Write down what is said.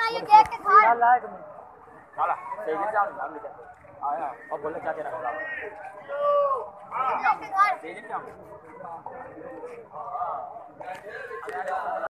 खाली देख के खा ला एक मिनट साला सही नहीं जान हम ले आया और बोले क्या तेरा होगा देख के खा सही नहीं क्या